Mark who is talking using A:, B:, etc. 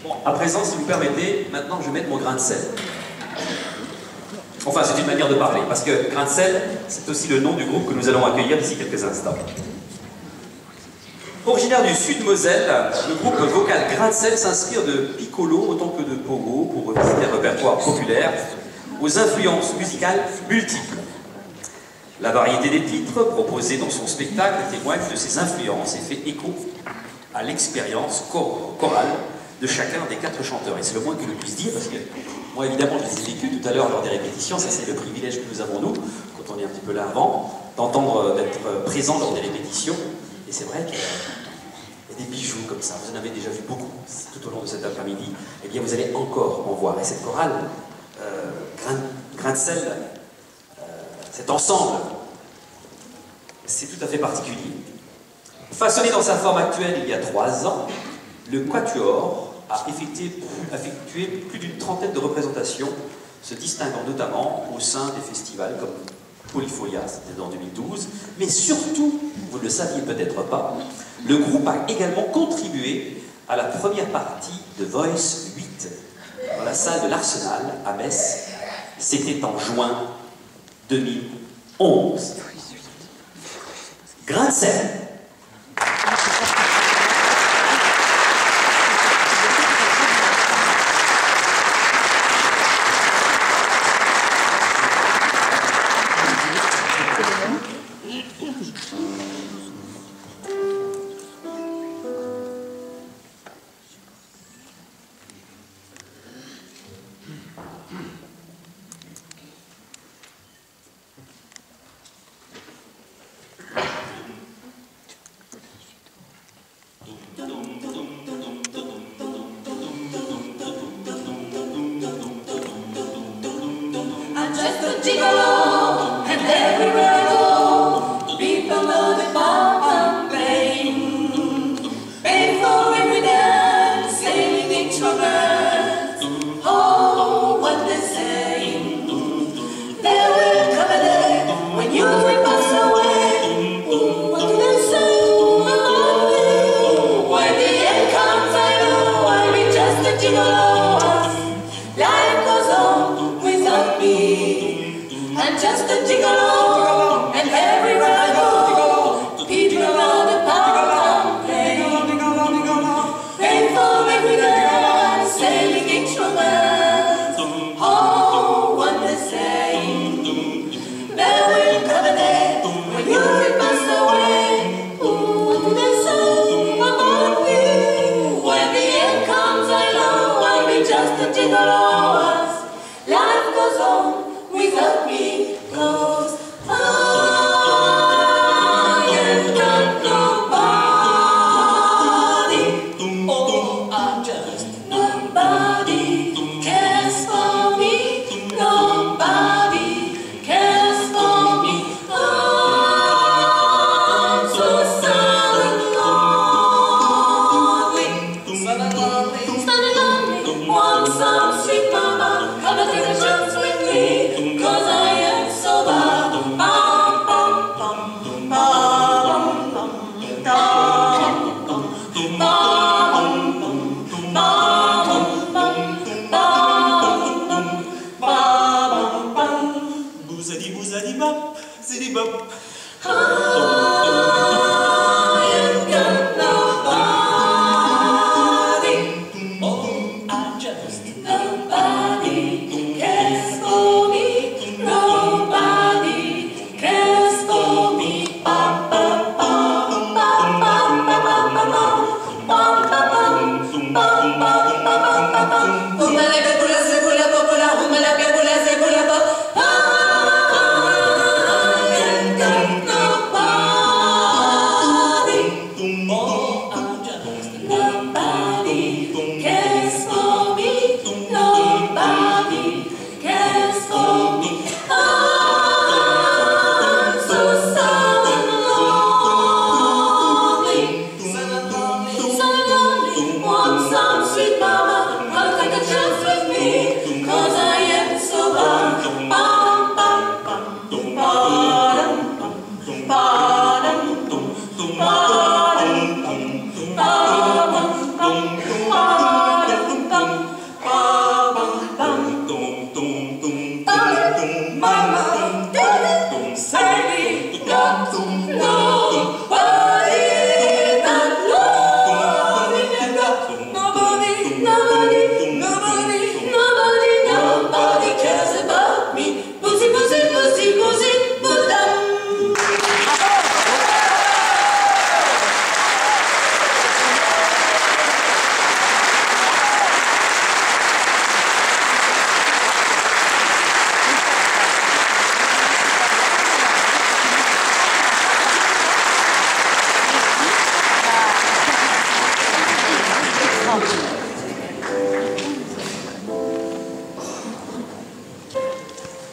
A: Bon, à présent, si vous permettez, maintenant je vais mettre mon grain de sel. Enfin, c'est une manière de parler, parce que grain de sel, c'est aussi le nom du groupe que nous allons accueillir d'ici quelques instants. Originaire du Sud-Moselle, le groupe vocal Grain de sel s'inspire de piccolo autant que de pogo pour revisiter un répertoire populaire aux influences musicales multiples. La variété des titres proposés dans son spectacle témoigne de ses influences et fait écho à l'expérience chorale de chacun des 4 chanteurs. Et c'est le moins que je puisse dire, parce que moi, évidemment, je les ai vécus tout à l'heure lors des répétitions. Ça, c'est le privilège que nous avons, nous, quand on est un petit peu là avant, d'entendre, d'être présent lors des répétitions. Et c'est vrai qu'il y a des bijoux comme ça. Vous en avez déjà vu beaucoup tout au long de cet après-midi. Eh bien, vous allez encore en voir. Et cette chorale, grain de sel, cet ensemble, c'est tout à fait particulier. Façonné dans sa forme actuelle il y a 3 ans, le Quatuor a effectué plus d'une trentaine de représentations, se distinguant notamment au sein des festivals comme Polyfolia, c'était en 2012, mais surtout, vous ne le saviez peut-être pas, le groupe a également contribué à la première partie de Voice 8 dans la salle de l'Arsenal à Metz. C'était en juin 2011. Grain de sel.
B: Gigolo, and everywhere I go, people know the bomb I'm playing. Pay for every dance, sailing in trouble. Oh, what they say. There will come a day when you will pass away. What do they say about me? When the end comes, I know I'll be just a gigolo. Life goes on without me. I'm just a gigolo, and everywhere I go, people know the power I'm playing. Pay for every dance, sailing in trouble. Oh, what they say. There will come a day when you will pass away. What do they say about me? When the end comes, I know I'll be just a gigolo. Life goes on without me, 'cause I am not nobody. Oh, I'm just nobody cares for me. Nobody cares for me. I'm so sad and lonely. Sad and lonely. Sad and lonely. One song.